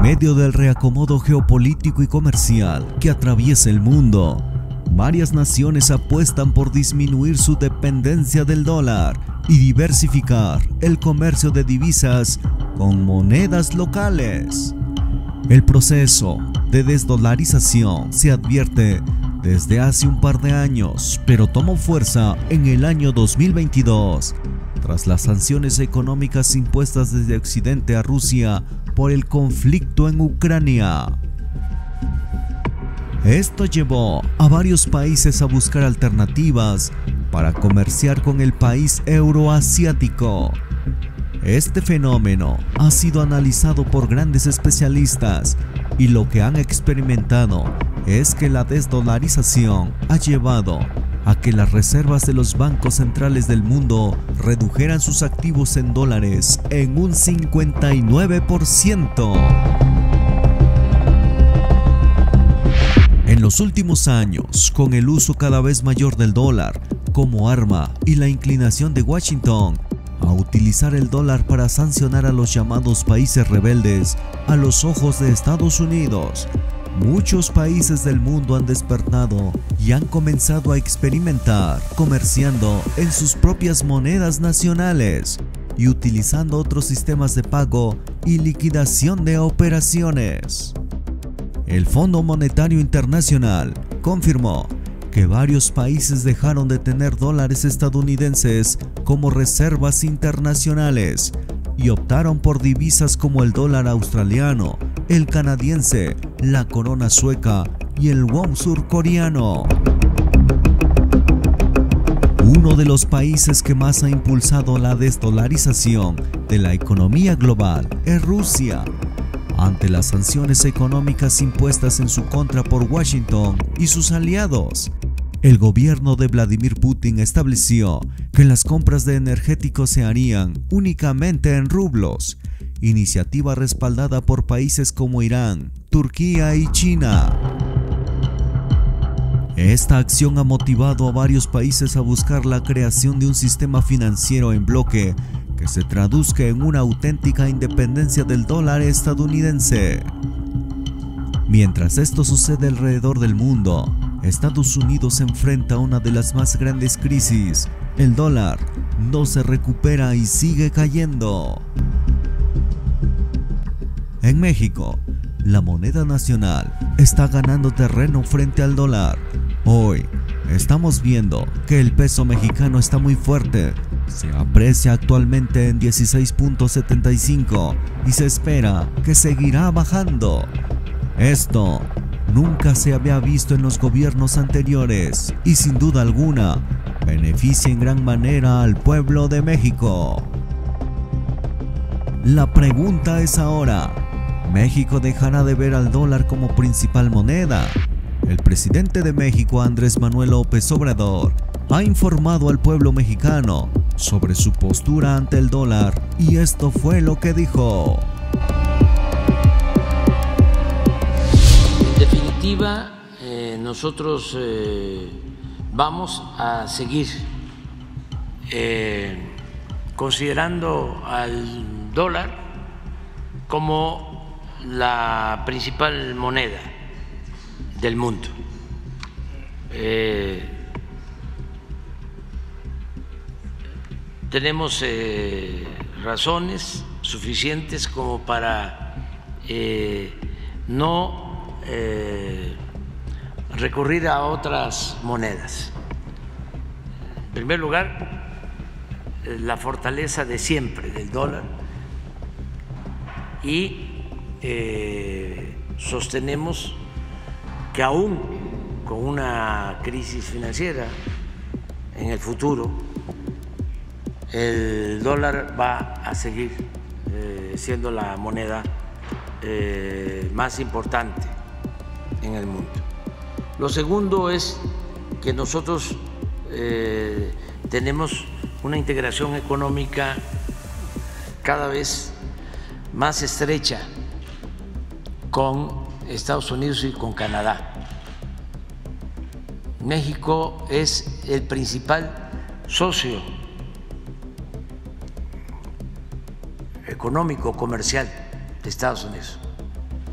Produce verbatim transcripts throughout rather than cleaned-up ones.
medio del reacomodo geopolítico y comercial que atraviesa el mundo, varias naciones apuestan por disminuir su dependencia del dólar y diversificar el comercio de divisas con monedas locales. El proceso de desdolarización se advierte desde hace un par de años, pero tomó fuerza en el año dos mil veintidós, tras las sanciones económicas impuestas desde Occidente a Rusia por el conflicto en Ucrania. Esto llevó a varios países a buscar alternativas para comerciar con el país euroasiático. Este fenómeno ha sido analizado por grandes especialistas y lo que han experimentado es que la desdolarización ha llevado a que las reservas de los bancos centrales del mundo redujeran sus activos en dólares en un cincuenta y nueve por ciento. En los últimos años, con el uso cada vez mayor del dólar como arma y la inclinación de Washington a utilizar el dólar para sancionar a los llamados países rebeldes a los ojos de Estados Unidos, muchos países del mundo han despertado y han comenzado a experimentar comerciando en sus propias monedas nacionales y utilizando otros sistemas de pago y liquidación de operaciones. El Fondo Monetario Internacional confirmó que varios países dejaron de tener dólares estadounidenses como reservas internacionales y optaron por divisas como el dólar australiano, el canadiense, la corona sueca y el won surcoreano. Uno de los países que más ha impulsado la desdolarización de la economía global es Rusia, ante las sanciones económicas impuestas en su contra por Washington y sus aliados. El gobierno de Vladimir Putin estableció que las compras de energéticos se harían únicamente en rublos, iniciativa respaldada por países como Irán, Turquía y China. Esta acción ha motivado a varios países a buscar la creación de un sistema financiero en bloque que se traduzca en una auténtica independencia del dólar estadounidense. Mientras esto sucede alrededor del mundo, Estados Unidos enfrenta una de las más grandes crisis. El dólar no se recupera y sigue cayendo. En México, la moneda nacional está ganando terreno frente al dólar. Hoy estamos viendo que el peso mexicano está muy fuerte. Se aprecia actualmente en dieciséis punto setenta y cinco y se espera que seguirá bajando. Esto nunca se había visto en los gobiernos anteriores y sin duda alguna beneficia en gran manera al pueblo de México. La pregunta es ahora, ¿México dejará de ver al dólar como principal moneda? El presidente de México, Andrés Manuel López Obrador, ha informado al pueblo mexicano sobre su postura ante el dólar y esto fue lo que dijo. En definitiva, eh, nosotros eh, vamos a seguir eh, considerando al dólar como la principal moneda del mundo. Eh, tenemos eh, razones suficientes como para eh, no eh, recurrir a otras monedas. En primer lugar, la fortaleza de siempre del dólar y eh, sostenemos que aún con una crisis financiera en el futuro, el dólar va a seguir eh, siendo la moneda eh, más importante en el mundo. Lo segundo es que nosotros eh, tenemos una integración económica cada vez más estrecha con Estados Unidos y con Canadá. México es el principal socio económico, comercial de Estados Unidos.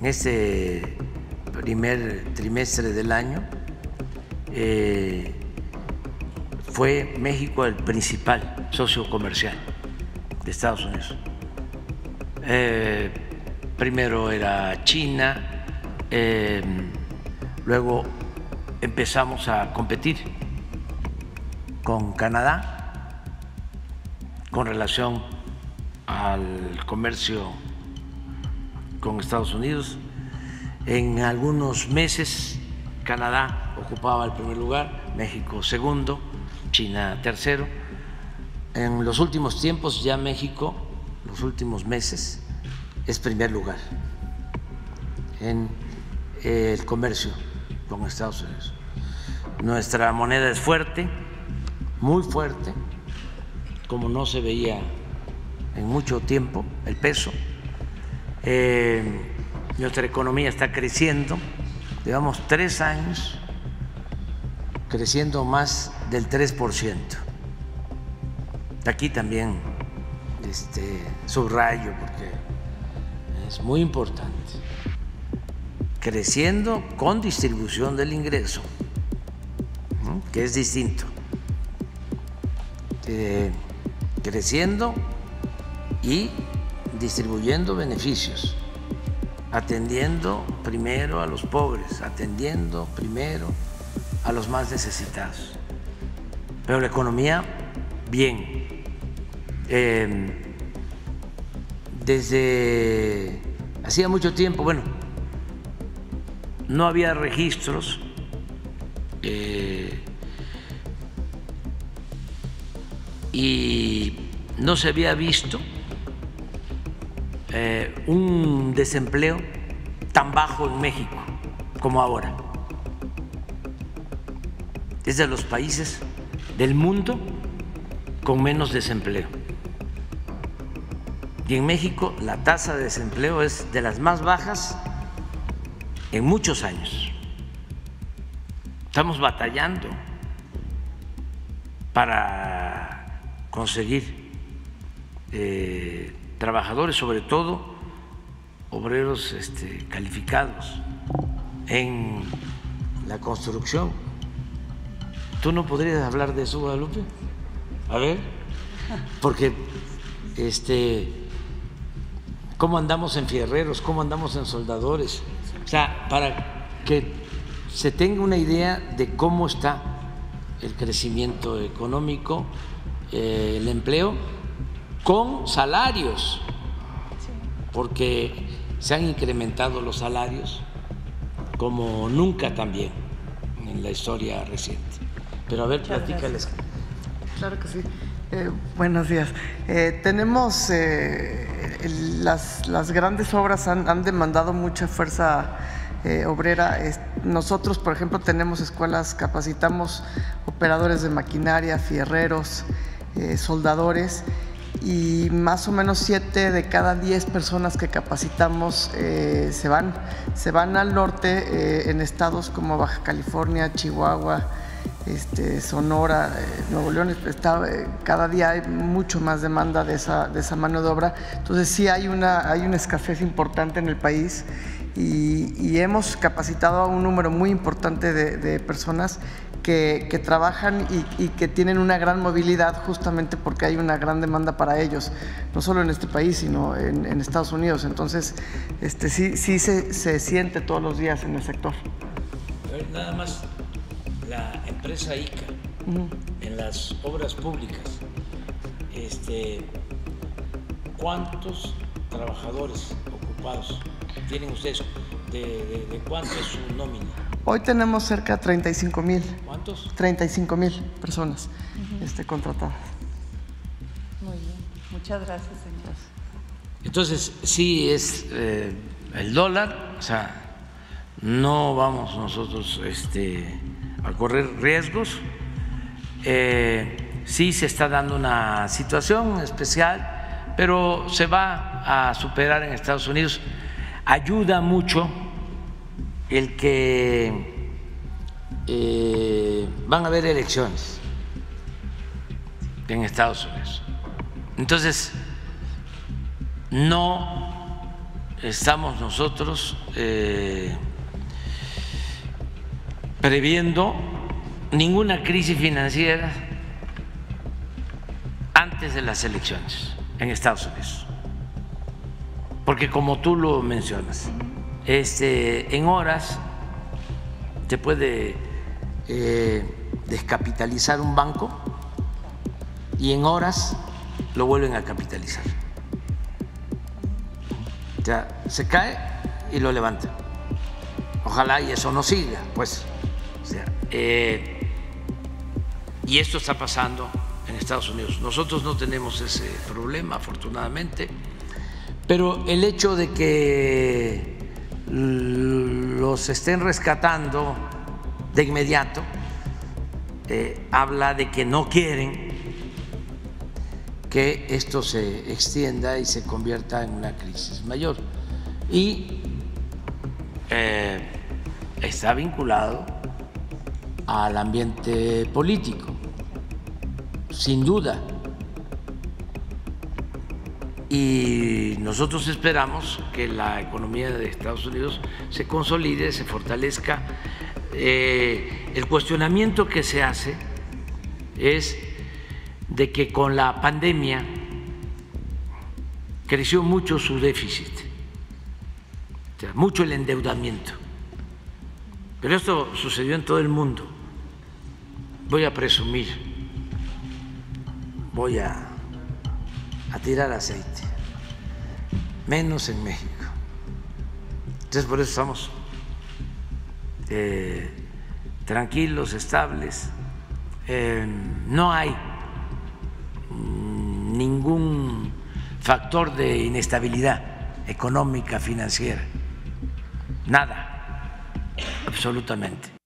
en este primer trimestre del año eh, fue México el principal socio comercial de Estados Unidos. Eh, primero era China, eh, luego empezamos a competir con Canadá con relación al comercio con Estados Unidos. En algunos meses Canadá ocupaba el primer lugar, México segundo, China tercero. En los últimos tiempos ya México, los últimos meses, es primer lugar en el comercio con Estados Unidos. Nuestra moneda es fuerte, muy fuerte, como no se veía en mucho tiempo, el peso. Eh, nuestra economía está creciendo, llevamos tres años creciendo más del tres por ciento. Aquí también este, subrayo porque es muy importante, creciendo con distribución del ingreso, ¿no? Que es distinto, eh, creciendo y distribuyendo beneficios, atendiendo primero a los pobres, atendiendo primero a los más necesitados. Pero la economía, bien. Eh, desde hacía mucho tiempo, bueno, no había registros eh, y no se había visto eh, un desempleo tan bajo en México como ahora. Es de los países del mundo con menos desempleo. Y en México la tasa de desempleo es de las más bajas en muchos años. Estamos batallando para conseguir eh, trabajadores, sobre todo obreros este, calificados en la construcción. ¿Tú no podrías hablar de eso, Guadalupe? A ver, porque este, ¿cómo andamos en fierreros? ¿Cómo andamos en soldadores? O sea, para que se tenga una idea de cómo está el crecimiento económico, eh, el empleo, con salarios, porque se han incrementado los salarios como nunca también en la historia reciente. Pero a ver, platícales. Claro que sí. Eh, buenos días. Eh, tenemos eh, el, las, las grandes obras han, han demandado mucha fuerza eh, obrera. Es, nosotros, por ejemplo, tenemos escuelas, capacitamos operadores de maquinaria, fierreros, eh, soldadores, y más o menos siete de cada diez personas que capacitamos eh, se van, se van al norte eh, en estados como Baja California, Chihuahua, Este, Sonora, eh, Nuevo León. Está, eh, cada día hay mucho más demanda de esa, de esa mano de obra. Entonces sí hay una, hay una escasez importante en el país y, y hemos capacitado a un número muy importante de, de personas que, que trabajan y, y que tienen una gran movilidad justamente porque hay una gran demanda para ellos, no solo en este país, sino en, en Estados Unidos. Entonces este, sí, sí se, se siente todos los días en el sector. A ver, nada más. La empresa I C A, uh-huh, en las obras públicas, este, ¿cuántos trabajadores ocupados tienen ustedes? ¿De, de, de cuánto es su nómina? Hoy tenemos cerca de treinta y cinco mil. ¿Cuántos? treinta y cinco mil personas uh-huh, este, contratadas. Muy bien, muchas gracias, señor. Entonces, sí es eh, el dólar, o sea, no vamos nosotros este, a correr riesgos. Eh, sí se está dando una situación especial, pero se va a superar en Estados Unidos. Ayuda mucho el que eh, van a haber elecciones en Estados Unidos. Entonces, no estamos nosotros eh, previendo ninguna crisis financiera antes de las elecciones en Estados Unidos. Porque como tú lo mencionas, este, en horas se puede eh, descapitalizar un banco y en horas lo vuelven a capitalizar. O sea, se cae y lo levantan. Ojalá y eso no siga, pues. O sea, eh, y esto está pasando en Estados Unidos. Nosotros no tenemos ese problema, afortunadamente, pero el hecho de que los estén rescatando de inmediato eh, habla de que no quieren que esto se extienda y se convierta en una crisis mayor. Y eh, está vinculado al ambiente político, sin duda. Y nosotros esperamos que la economía de Estados Unidos se consolide, se fortalezca. Eh, el cuestionamiento que se hace es de que con la pandemia creció mucho su déficit, o sea, mucho el endeudamiento. Pero esto sucedió en todo el mundo. Voy a presumir, voy a, a tirar aceite, menos en México. Entonces por eso estamos eh, tranquilos, estables. Eh, no hay ningún factor de inestabilidad económica, financiera, nada, absolutamente.